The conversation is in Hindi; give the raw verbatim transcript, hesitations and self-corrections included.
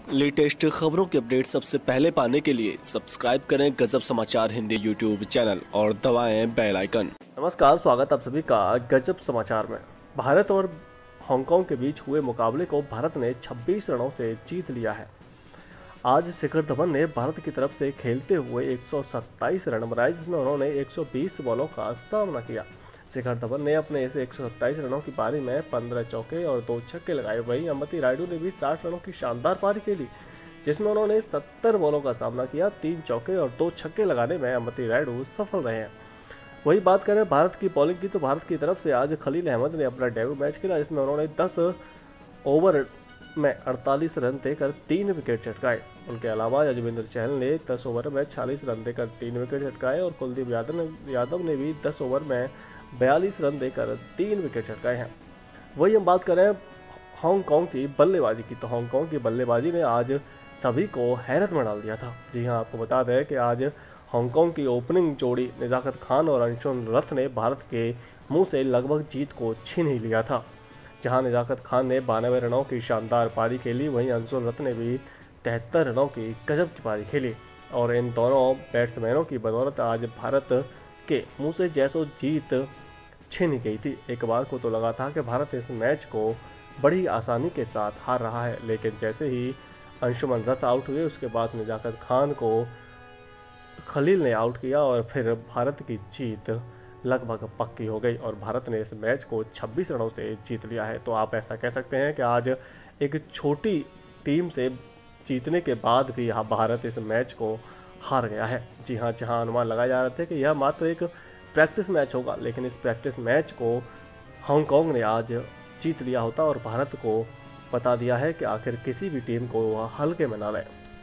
लेटेस्ट खबरों के अपडेट सबसे पहले पाने के लिए सब्सक्राइब करें गजब समाचार हिंदी यूट्यूब चैनल और दबाएं बेल आइकन। नमस्कार, स्वागत आप सभी का गजब समाचार में। भारत और हांगकांग के बीच हुए मुकाबले को भारत ने छब्बीस रनों से जीत लिया है। आज शिखर धवन ने भारत की तरफ से खेलते हुए एक सौ सत्ताईस रन बनाए, जिसमें उन्होंने एक सौ बीस बॉलों का सामना किया। शिखर धवन ने अपने इस एक सौ सत्ताईस रनों की पारी में पंद्रह चौके और दो छक्के लगाए। वहीं अंबती रायडू ने भी साठ रनों की शानदार पारी खेली, जिसमें उन्होंने सत्तर बॉलों का सामना किया। तीन चौके और दो छक्के लगाने में अंबती रायडू सफल रहे हैं। वही बात करें भारत की बॉलिंग की, तो भारत की तरफ से आज खलील अहमद ने अपना डेब्यू मैच खेला, जिसमें उन्होंने दस ओवर में अड़तालीस रन देकर तीन विकेट चटकाए। उनके अलावा यजुवेंद्र चहल ने दस ओवर में छियालीस रन देकर तीन विकेट चटकाए और कुलदीप यादव ने यादव ने भी दस ओवर में बयालीस रन देकर तीन विकेट चटकाए हैं। वही हम बात करें हांगकांग की बल्लेबाजी की, तो हांगकांग की बल्लेबाजी ने आज सभी को हैरत में डाल दिया था। जी हां, आपको बता दें कि आज हांगकांग की ओपनिंग जोड़ी निजाकत खान और अंशुमन रथ ने भारत के मुंह से लगभग जीत को छीन ही लिया था। जहां निजाकत खान ने बानवे रनों की शानदार पारी खेली, वहीं अंशुमन रथ ने भी तिहत्तर रनों की गजब की पारी खेली और इन दोनों बैट्समैनों की बदौलत आज भारत के मुंह से जैसो जीत छीन गई थी। एक बार को तो लगा था कि भारत इस मैच को बड़ी आसानी के साथ हार रहा है, लेकिन जैसे ही अंशुमन रथ आउट हुए, उसके बाद निजाकत खान को खलील ने आउट किया और फिर भारत की जीत लगभग पक्की हो गई और भारत ने इस मैच को छब्बीस रनों से जीत लिया है। तो आप ऐसा कह सकते हैं कि आज एक छोटी टीम से जीतने के बाद भी यहाँ भारत इस मैच को हार गया है। जी हाँ, जहाँ अनुमान लगाए जा रहे थे कि यह मात्र एक प्रैक्टिस मैच होगा, लेकिन इस प्रैक्टिस मैच को हांगकांग ने आज जीत लिया होता और भारत को बता दिया है कि आखिर किसी भी टीम को हल्के में ना लें।